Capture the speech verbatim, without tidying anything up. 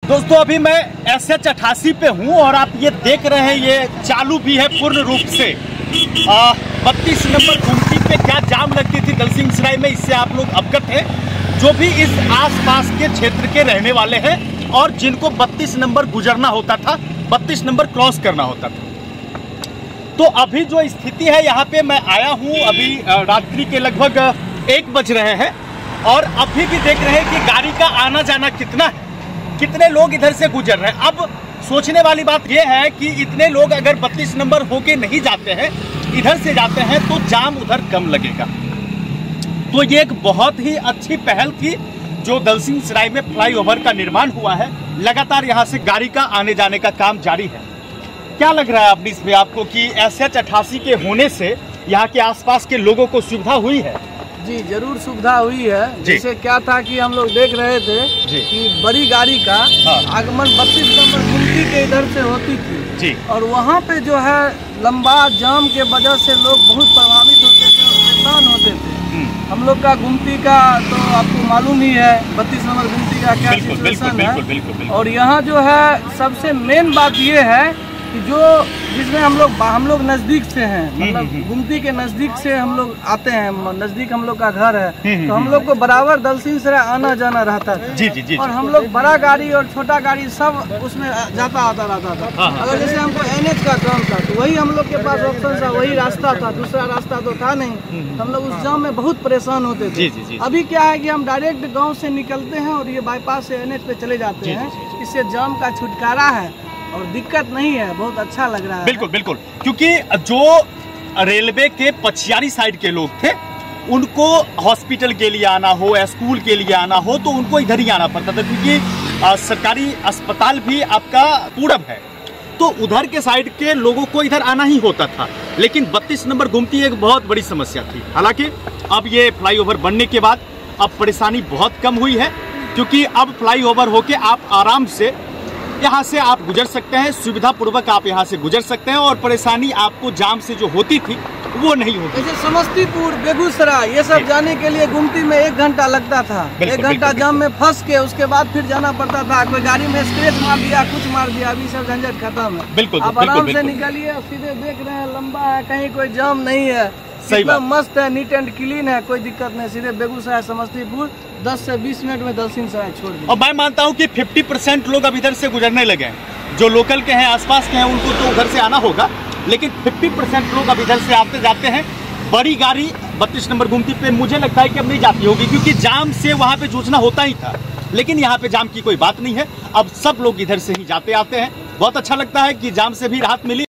दोस्तों अभी मैं एस एच अठासी पे हूँ और आप ये देख रहे हैं ये चालू भी है पूर्ण रूप से। बत्तीस नंबर गुमती पे क्या जाम लगती थी दलसिंह सराय में, इससे आप लोग अवगत हैं, जो भी इस आसपास के क्षेत्र के रहने वाले हैं और जिनको बत्तीस नंबर गुजरना होता था, बत्तीस नंबर क्रॉस करना होता था। तो अभी जो स्थिति है यहाँ पे मैं आया हूँ, अभी रात्रि के लगभग एक बज रहे हैं और अभी भी देख रहे हैं कि गाड़ी का आना जाना कितना है, कितने लोग इधर से गुजर रहे हैं। अब सोचने वाली बात यह है कि इतने लोग अगर बत्तीस नंबर होके नहीं जाते हैं, इधर से जाते हैं, तो जाम उधर कम लगेगा। तो ये एक बहुत ही अच्छी पहल थी जो दलसिंह सराय में फ्लाईओवर का निर्माण हुआ है। लगातार यहाँ से गाड़ी का आने जाने का काम जारी है। क्या लग रहा है अपनी इसमें आपको कि एस एच अठासी के होने से यहाँ के आसपास के लोगों को सुविधा हुई है? जी जरूर सुविधा हुई है। जैसे क्या था कि हम लोग देख रहे थे कि बड़ी गाड़ी का हाँ। आगमन बत्तीस नंबर गुमती के इधर से होती थी जी। और वहाँ पे जो है लंबा जाम के वजह से लोग बहुत प्रभावित होते थे और परेशान होते थे। हम लोग का गुमती का तो आपको मालूम ही है, बत्तीस नंबर गुमती का क्या सिचुएशन है। और यहाँ जो है सबसे मेन बात ये है कि जो जिसमें हम लोग हम लोग नजदीक से हैं, मतलब गुमती के नजदीक से हम लोग आते हैं, नजदीक हम लोग का घर है, तो हम लोग को बराबर दलसिंह सराय आना जाना रहता था जी, जी, जी, और हम लोग बड़ा गाड़ी और छोटा गाड़ी सब उसमें जाता आता रहता था। अगर जैसे हमको एन एच का काम था तो वही हम लोग के पास ऑप्शन था, वही रास्ता था, दूसरा रास्ता तो था नहीं। हम लोग उस जाम में बहुत परेशान होते थे। अभी क्या है कि हम डायरेक्ट गाँव से निकलते हैं और ये बाईपास से एन एच पे चले जाते हैं, इससे जाम का छुटकारा है और दिक्कत नहीं है। बहुत अच्छा लग रहा है। बिल्कुल बिल्कुल, क्योंकि जो रेलवे के पछियारी साइड के लोग थे उनको हॉस्पिटल के लिए आना हो, स्कूल के लिए आना हो, तो उनको इधर ही आना पड़ता था, क्योंकि सरकारी अस्पताल भी आपका पूरब है, तो उधर के साइड के लोगों को इधर आना ही होता था। लेकिन बत्तीस नंबर गुमती एक बहुत बड़ी समस्या थी। हालांकि अब ये फ्लाईओवर बनने के बाद अब परेशानी बहुत कम हुई है, क्योंकि अब फ्लाईओवर होके आप आराम से यहाँ से आप गुजर सकते हैं, सुविधा पूर्वक आप यहाँ से गुजर सकते हैं और परेशानी आपको जाम से जो होती थी वो नहीं होती। जैसे समस्तीपुर, बेगूसराय ये सब जाने के लिए गुमती में एक घंटा लगता था, एक घंटा जाम में फंस के उसके बाद फिर जाना पड़ता था। कोई गाड़ी में स्क्रैच मार दिया, कुछ मार दिया, अभी सब झंझट खत्म है। बिल्कुल आप आराम से निकलिए, सीधे देख रहे हैं लंबा है, कहीं कोई जाम नहीं है, कितना मस्त है, नीट एंड क्लीन है, कोई दिक्कत नहीं। सीधे बेगूसराय समस्तीपुर दस से बीस मिनट में दलसिंह सराय छोड़ दिया। और मैं मानता हूँ कि पचास परसेंट लोग अब इधर से गुजरने लगे हैं। जो लोकल के हैं, आसपास के हैं, उनको तो उधर से आना होगा, लेकिन पचास परसेंट लोग अब इधर से आते जाते हैं। बड़ी गाड़ी बत्तीस नंबर गुमती पे मुझे लगता है कि अब नहीं जाती होगी, क्योंकि जाम से वहाँ पे जूझना होता ही था। लेकिन यहाँ पे जाम की कोई बात नहीं है, अब सब लोग इधर से ही जाते आते हैं। बहुत अच्छा लगता है कि जाम से भी राहत मिली।